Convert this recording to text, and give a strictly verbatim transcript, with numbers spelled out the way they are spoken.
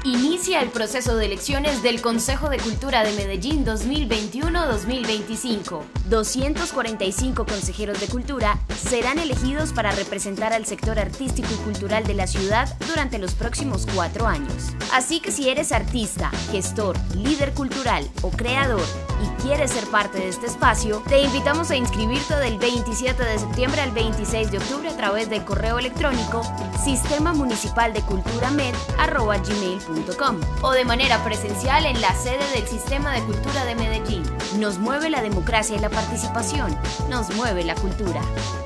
Inicia el proceso de elecciones del Consejo de Cultura de Medellín dos mil veintiuno a dos mil veinticinco. doscientos cuarenta y cinco consejeros de cultura serán elegidos para representar al sector artístico y cultural de la ciudad durante los próximos cuatro años. Así que si eres artista, gestor, líder cultural o creador y quieres ser parte de este espacio, te invitamos a inscribirte del veintisiete de septiembre al veintiséis de octubre a través del correo electrónico sistema municipal de cultura med arroba gmail punto com o de manera presencial en la sede del Sistema de Cultura de Medellín. Nos mueve la democracia y la participación, nos mueve la cultura.